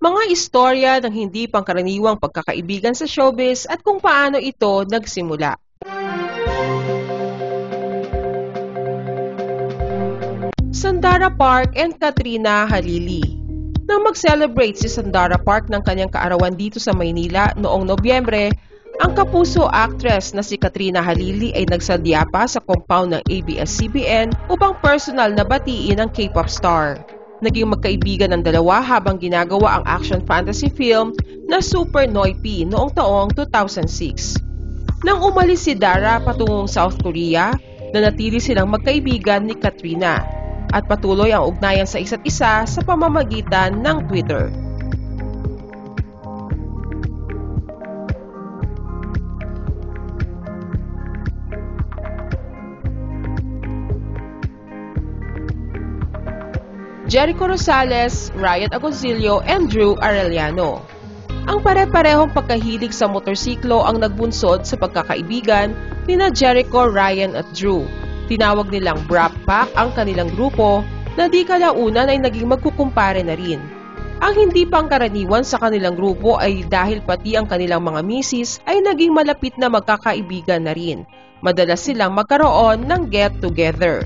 Mga istorya ng hindi pangkaraniwang pagkakaibigan sa showbiz at kung paano ito nagsimula. Sandara Park and Katrina Halili. Nang mag-celebrate si Sandara Park ng kanyang kaarawan dito sa Maynila noong Nobyembre, ang kapuso actress na si Katrina Halili ay nagsadya pa sa compound ng ABS-CBN upang personal na batiin ang K-pop star. Naging magkaibigan ng dalawa habang ginagawa ang action fantasy film na Super Noipy noong taong 2006. Nang umalis si Dara patungong South Korea, nanatili silang magkaibigan ni Katrina at patuloy ang ugnayan sa isa't isa sa pamamagitan ng Twitter. Jericho Rosales, Ryan Agoncillo, and Drew Arellano. Ang pare-parehong pagkahilig sa motorsiklo ang nagbunsod sa pagkakaibigan nina Jericho, Ryan at Drew. Tinawag nilang Brap Pack ang kanilang grupo na di kalaunan ay naging magkukumpare na rin. Ang hindi pangkaraniwan sa kanilang grupo ay dahil pati ang kanilang mga misis ay naging malapit na magkakaibigan na rin. Madalas silang magkaroon ng get-together.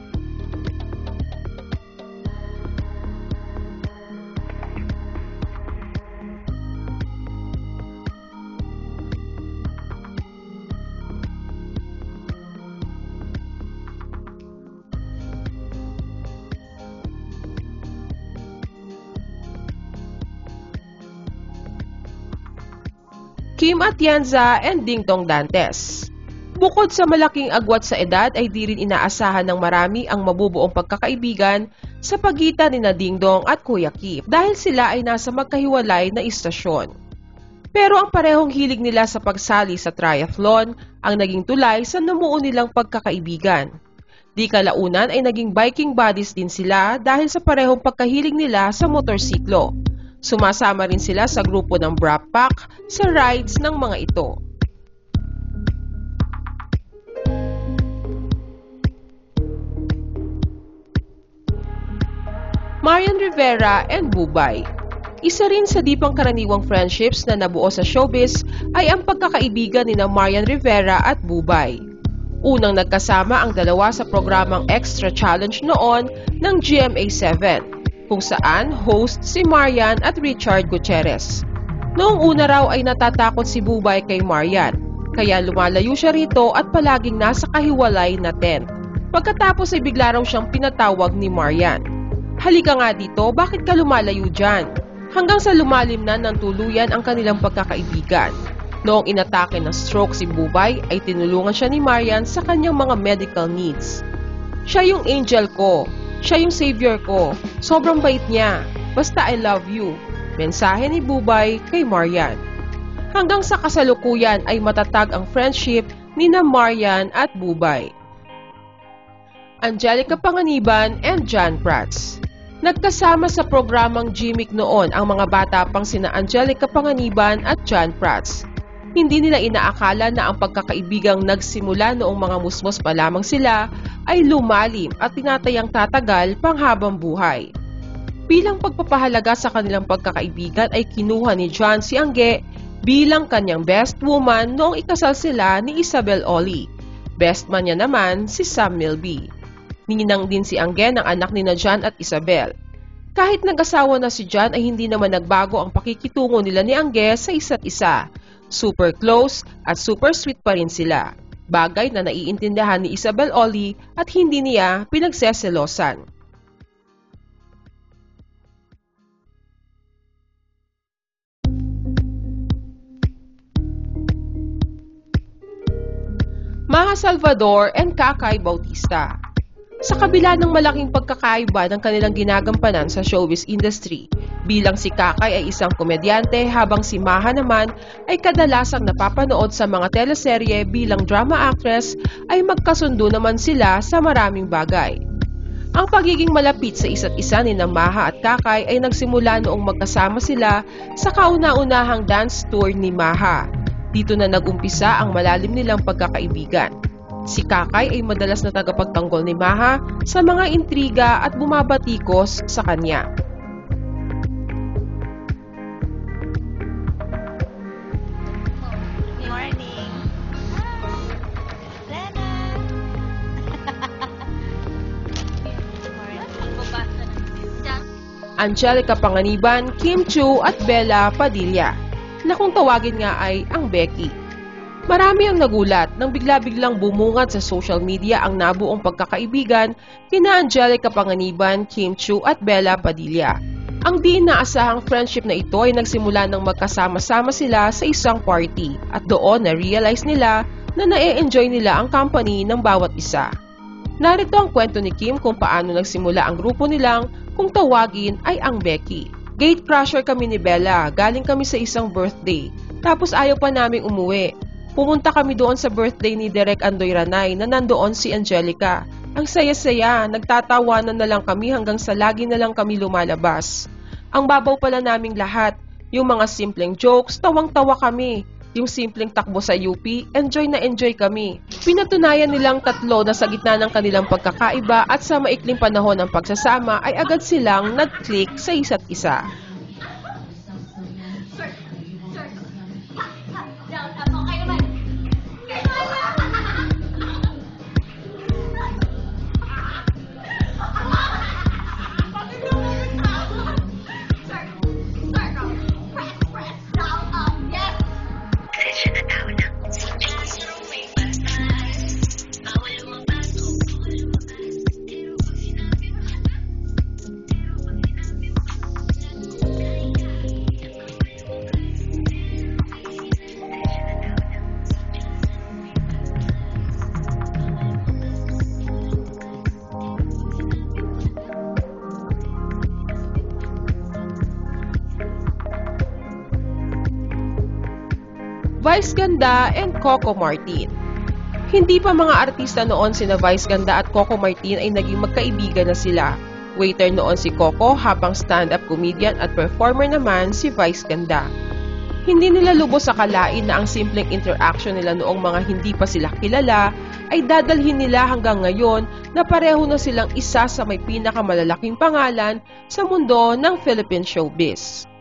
Kim Atienza and Dingdong Dantes. Bukod sa malaking agwat sa edad ay di rin inaasahan ng marami ang mabubuong pagkakaibigan sa pagitan ni Dingdong at Kuya Kim dahil sila ay nasa magkahiwalay na istasyon. Pero ang parehong hilig nila sa pagsali sa triathlon ang naging tulay sa namuo nilang pagkakaibigan. Di kalaunan ay naging biking buddies din sila dahil sa parehong pagkahilig nila sa motorsiklo. Sumasama rin sila sa grupo ng Brap Pack sa rides ng mga ito. Marian Rivera and Bubay. Isa rin sa di pangkaraniwang friendships na nabuo sa showbiz ay ang pagkakaibigan nina Marian Rivera at Bubay. Unang nagkasama ang dalawa sa programang Extra Challenge noon ng GMA7. Kung saan host si Marian at Richard Gutierrez. Noong una raw ay natatakot si Bubay kay Marian, kaya lumalayo siya rito at palaging nasa kahiwalay na tent. Pagkatapos ay bigla raw siyang pinatawag ni Marian. Halika nga dito, bakit ka lumalayo dyan? Hanggang sa lumalim na ng tuluyan ang kanilang pagkakaibigan. Noong inatake ng stroke si Bubay ay tinulungan siya ni Marian sa kanyang mga medical needs. Siya yung angel ko. Siya yung savior ko. Sobrang bait niya. Basta I love you. Mensahe ni Bubay kay Marian. Hanggang sa kasalukuyan ay matatag ang friendship nina Marian at Bubay. Angelica Panganiban and John Prats. Nagkasama sa programang Gimmick noon ang mga bata pang sina Angelica Panganiban at John Prats. Hindi nila inaakala na ang pagkakaibigang nagsimula noong mga musmos pa lamang sila ay lumalim at tinatayang tatagal panghabang buhay. Bilang pagpapahalaga sa kanilang pagkakaibigan ay kinuha ni John si Angge bilang kanyang best woman noong ikasal sila ni Isabel Oli. Best man niya naman si Sam Milby. Ninang din si Angge ng anak ni John at Isabel. Kahit nag-asawa na si John ay hindi naman nagbago ang pakikitungo nila ni Angge sa isa't isa. Super close at super sweet pa rin sila. Bagay na naiintindihan ni Isabel Oli at hindi niya pinagseselosan. Maha Salvador and Kakay Bautista. Sa kabila ng malaking pagkakaiba ng kanilang ginagampanan sa showbiz industry, bilang si Kakay ay isang komedyante habang si Maha naman ay kadalasang napapanood sa mga teleserye bilang drama actress, ay magkasundo naman sila sa maraming bagay. Ang pagiging malapit sa isa't isa ni Maha at Kakay ay nagsimula noong magkasama sila sa kauna-unahang dance tour ni Maha. Dito na nag-umpisa ang malalim nilang pagkakaibigan. Si Kakay ay madalas na tagapagtanggol ni Maha sa mga intriga at bumabatikos sa kanya. Angelica Panganiban, Kim Chiu at Bella Padilla, na kung tawagin nga ay ang Becky. Marami ang nagulat nang bigla-biglang bumungad sa social media ang nabuong pagkakaibigan kina Angelica Panganiban, Kim Chiu at Bella Padilla. Ang di inaasahang friendship na ito ay nagsimula nang magkasama-sama sila sa isang party at doon na-realize nila na na-enjoy nila ang company ng bawat isa. Narito ang kwento ni Kim kung paano nagsimula ang grupo nilang kung tawagin ay ang Becky. Gate crusher kami ni Bella, galing kami sa isang birthday. Tapos ayaw pa naming umuwi. Pumunta kami doon sa birthday ni Direk Andoy Ranay na nandoon si Angelica. Ang saya-saya, nagtatawanan na lang kami hanggang sa lagi na lang kami lumalabas. Ang babaw pala naming lahat, yung mga simpleng jokes, tawang-tawa kami. Yung simpleng takbo sa UP, enjoy na enjoy kami. Pinatunayan nilang tatlo na sa gitna ng kanilang pagkakaiba at sa maikling panahon ng pagsasama ay agad silang nag-click sa isa't isa. Vice Ganda and Coco Martin. Hindi pa mga artista noon sina Vice Ganda at Coco Martin ay naging magkaibigan na sila. Waiter noon si Coco habang stand-up comedian at performer naman si Vice Ganda. Hindi nila lubos akalain na ang simpleng interaction nila noong mga hindi pa sila kilala ay dadalhin nila hanggang ngayon na pareho na silang isa sa may pinakamalalaking pangalan sa mundo ng Philippine showbiz.